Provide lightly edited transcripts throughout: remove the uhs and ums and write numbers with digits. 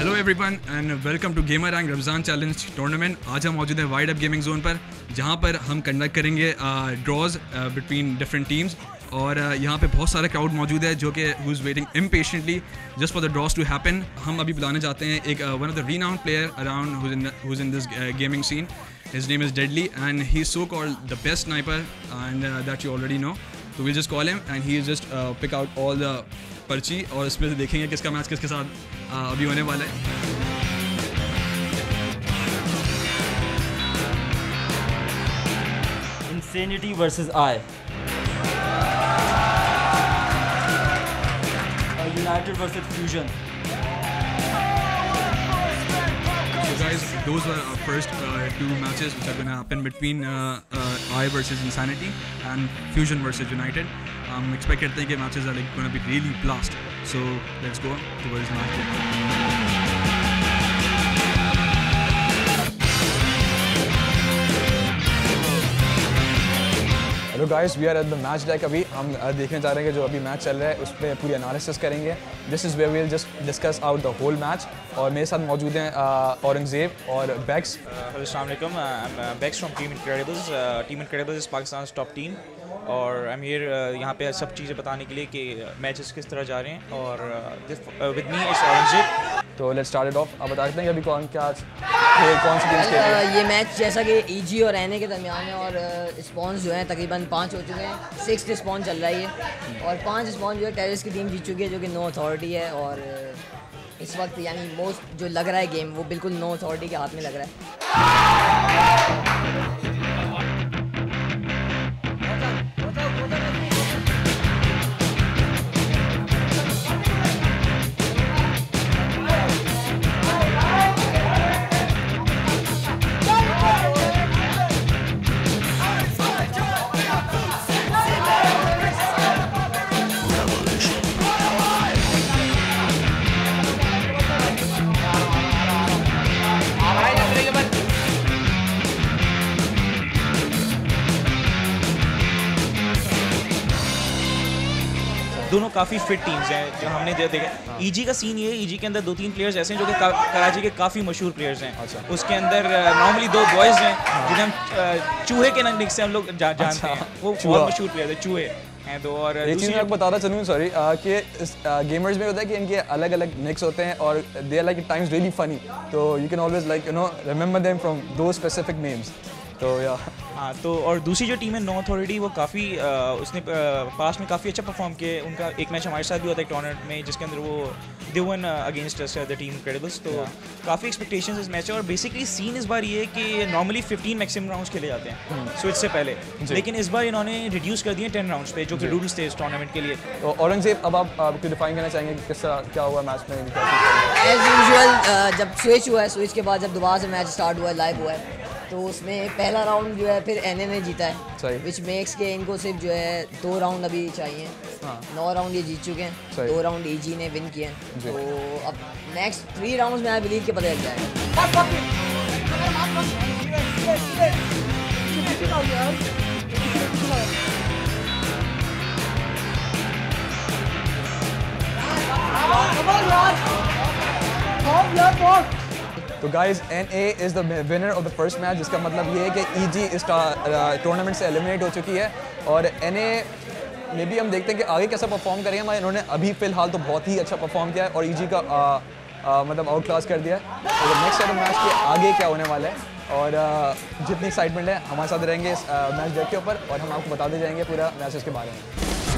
Hello everyone and welcome to gamer rank Ramzan challenge tournament. आज हम मौजूद हैं वाइड अप गेमिंग जोन पर, जहां पर हम कंडक्ट करेंगे ड्रॉज बिटवीन डिफरेंट टीम्स। और यहाँ पे बहुत सारा क्राउड मौजूद है जो कि who is waiting impatiently just for the draws to happen. हम अभी बुलाने जाते हैं एक one of the renowned player around who is in this gaming scene. His name is Deadly and he's so called the best sniper and that you already know. So we'll just call him and he'll just pick out all the पर्ची और इसमें से देखेंगे किसका match किसके साथ अभी होने वाला है। Insanity versus I. United versus Fusion. So guys, those were our first two matches which are going to happen between I versus Insanity and Fusion versus United. Expect करते हैं कि matches are like going to be really blast. So let's go towards match. Hello guys, we are at the match deck. अभी हम देखने जा रहे हैं कि जो अभी मैच चल रहा है उस पर पूरी एनालिसिस करेंगे। This is where we will just discuss out the whole match. और मेरे साथ मौजूद हैं औरंगजेब और बैक्स। हेलो अस्सलाम वालेकुम, I am Backs from team Incredibles. Team Incredibles is Pakistan top team और आई एम हियर यहाँ पे सब चीज़ें बताने के लिए कि मैचेस किस तरह जा रहे हैं। और विद मी इज़ औरंगजेब। तो लेट्स स्टार्ट इट ऑफ। आप बता सकते हैं कि अभी कौन सी टीम्स खेल रही है? ये मैच जैसा कि ईजी और एनए के दरमियान है और स्पॉन्स जो हैं तकरीबन 5 हो चुके हैं। 6th स्पॉन चल रहा है ये और 5 स्पॉन जो है टेरिस की टीम जीत चुकी है जो कि नो अथॉरिटी है। और इस वक्त यानी मोस्ट जो लग रहा है गेम वो बिल्कुल नो अथॉरिटी के हाथ में लग रहा है। दोनों काफ़ी फिट टीम्स हैं जो हमने देखा। ईजी का सीन ये है, ईजी के अंदर 2-3 प्लेयर्स ऐसे हैं जो कि कराची के काफ़ी मशहूर प्लेयर्स हैं। अच्छा। उसके अंदर नॉर्मली 2 बॉयज़ हैं जिन्हें हम चूहे के निक से हम लोग जानते हैं। वो बहुत मशहूर प्लेयर है, चूहे हैं। तो और एक चीज़ मैं आपको बताना चलूँ, सॉरी, कि गेमर्स में होता है कि इनके अलग अलग निक्स होते हैं और they are like at times really funny. तो you can always like remember them from two specific names. तो या हाँ, तो और दूसरी जो टीम है नो अथॉरिटी, वो काफ़ी उसने पास में काफ़ी अच्छा परफॉर्म किया। उनका एक मैच हमारे साथ भी हुआ था एक टूर्नामेंट में जिसके अंदर वो they won against us the team Incredibles. तो काफ़ी एक्सपेक्टेशंस इस मैच है। और बेसिकली सीन इस बार ये है कि नॉर्मली 15 मैक्सिमम राउंड्स खेले जाते हैं स्विच से पहले, लेकिन इस बार इन्होंने रिड्यूस कर दिए 10 राउंड्स पे, जो कि रूल्स थे इस टूर्नामेंट के लिए। तो औरंगजेब, अब आप डिफाइन करना चाहेंगे कि किस तरह क्या हुआ मैच में? एज यूजुअल जब स्विच हुआ है, स्विच के बाद जब दोबारा से मैच स्टार्ट हुआ है, लाइव हुआ है, तो उसमें पहला राउंड जो है फिर एनए ने जीता है, विच मेक्स के इनको सिर्फ जो है 2 राउंड अभी चाहिए। 9 राउंड ये जीत चुके हैं, 2 राउंड ईजी ने विन किए हैं। तो अब नेक्स्ट 3 राउंड्स में आई बिलीव के पता लग जाएगा। तो guys, NA is the winner of the first match, जिसका मतलब ये है कि EG इस टूर्नामेंट से एलिमिनेट हो चुकी है। और NA में भी हम देखते हैं कि आगे कैसा परफॉर्म करेंगे। मगर इन्होंने अभी फ़िलहाल तो बहुत ही अच्छा परफॉर्म किया है और EG का मतलब आउट क्लास कर दिया है। तो नेक्स्ट सेट मैच के आगे क्या होने वाला है और जितनी एक्साइटमेंट है हमारे साथ रहेंगे इस मैच डेक के ऊपर और हम आपको बताते जाएंगे पूरा मैचेस के बारे में।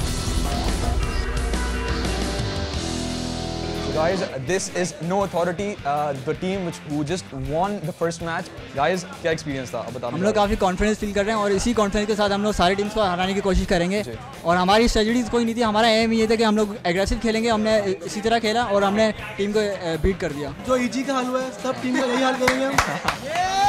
Guys, this is No Authority, the team who just won the first match. Guys, क्या एक्सपीरियंस था? बताओ। हम लोग काफ़ी कॉन्फिडेंस फील कर रहे हैं और इसी कॉन्फिडेंस के साथ हम लोग सारी टीम्स को हराने की कोशिश करेंगे। और हमारी स्ट्रेटजीज कोई नहीं थी, हमारा एम ये था कि हम लोग एग्रेसिव खेलेंगे। हमने इसी तरह खेला और हमने टीम को बीट कर दिया। जो ईजी का हाल हुआ है सब टीम का यही हाल करेंगे हम।